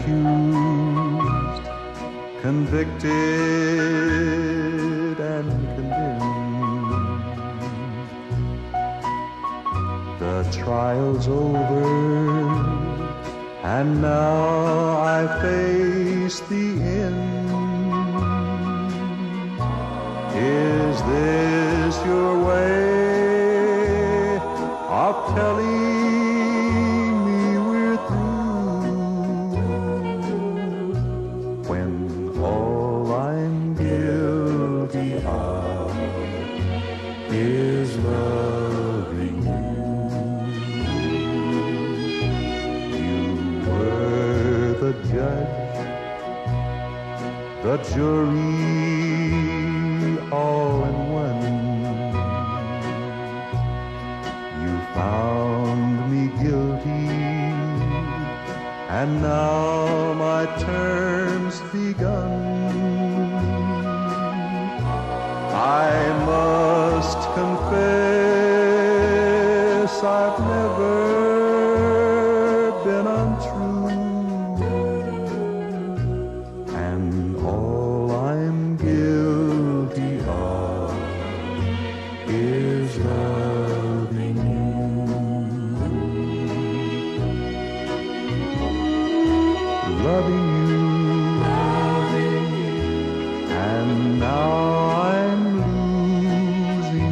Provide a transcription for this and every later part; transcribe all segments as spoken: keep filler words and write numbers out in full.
accused, convicted and condemned. The trial's over, and now I face the end. Is this your way of telling me we're through, when all I'm guilty of is loving you? You were the judge, the jury, all in one. You found me guilty, and now my term's begun. I must confess I've never been untrue, and all I'm guilty of is loving you. Loving you, and now I'm losing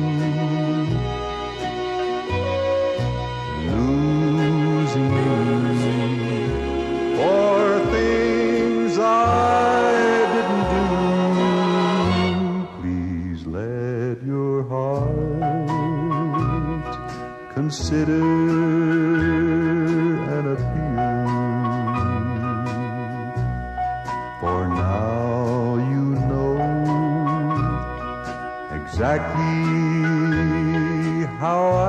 you, losing you for things I didn't do. Please let your heart consider an appeal. For now you know exactly how I